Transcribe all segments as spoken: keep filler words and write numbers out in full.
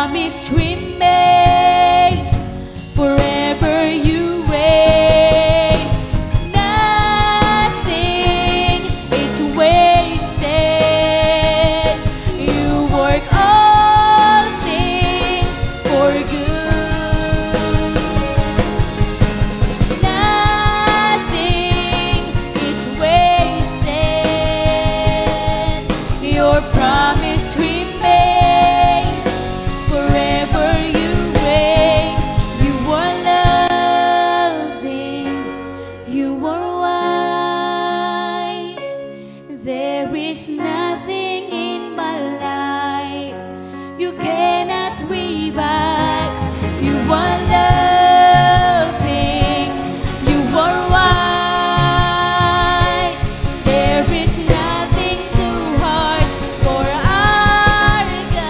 promise remains, forever you reign. Nothing is wasted. You work all things for good. Nothing is wasted. Your promise remains, forever you reign. You are loving, you are wise. There is nothing in my life you cannot revive. You are loving, you are wise. There is nothing too hard for our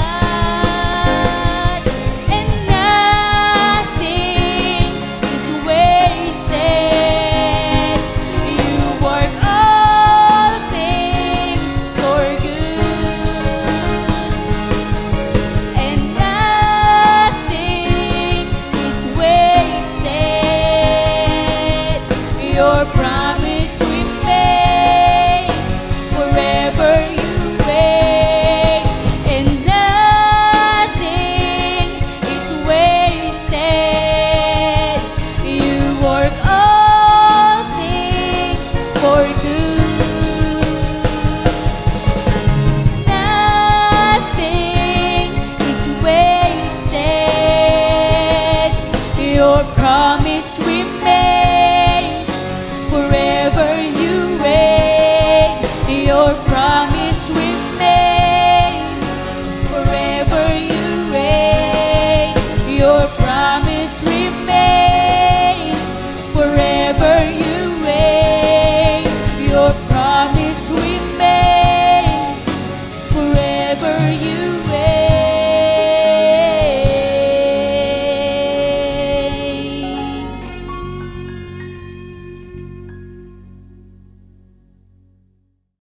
God, and nothing is wasted. You work all things for good, and nothing is wasted. Your